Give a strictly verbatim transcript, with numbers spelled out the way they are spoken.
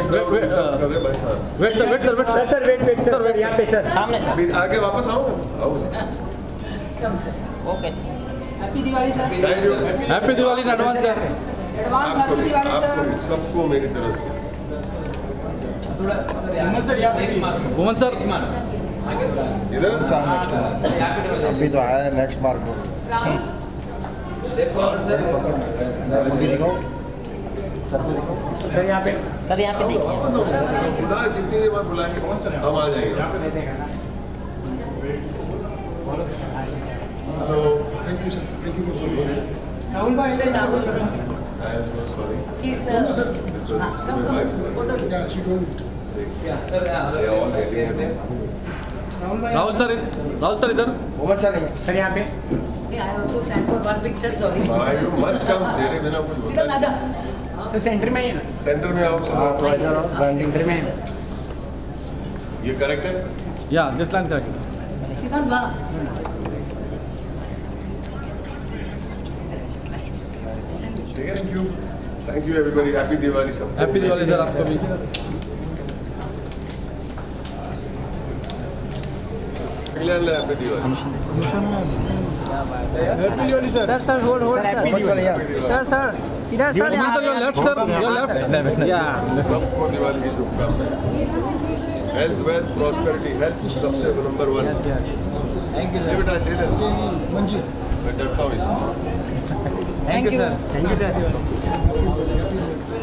Wait wait wait sir wait sir wait sir sir wait wait sir wait यहाँ पे sir सामने sir आगे वापस आओ आओ okay happy Diwali sir thank you happy Diwali in advance sir advance आपको happy भी दिवाली आपको सर भी सबको मेरी तरफ से हिम्मत सर यहाँ पे वुमन सर इधर अभी तो आया नेक्स्ट मार्क को सर यहाँ पे सर यहाँ पे देखिए वापस आओ खुदा जितनी भी बार बुलाएंगे हम आ जाएंगे hello thank you sir thank you for Rahul भाई Sir, Rahul. I am so sorry He's the. Ah, come, come. Photo. Yeah, she told me. Yeah, sir. They are all getting it. Rahul sir Rahul sir इधर sir यहाँ पे Yeah, I also stand for one picture. Sorry. हाँ, you must come. तेरे बिना कुछ होता Siddharth, नहीं. आजा. सर सेंटर में ही है ना सेंटर में आओ चलो आप सेंटर में है ये करेक्ट है या दिस लाइन करेक्ट Siddharth, वाह. ठीक है thank you thank you everybody happy Diwali सब हैप्पी दिवाली सर आपको भी happy Diwali happy Diwali sir sir sir hold hold happy Diwali sir sir इधर sir woman sir your left sir your left या सबको दिवाली की शुभकामनाएं हेल्थ वेल्थ प्रॉस्पेरिटी हेल्थ सबसे नंबर वन थैंक यू बेटा दे दे मैं डरता हूँ इससे thank you sir thank you sir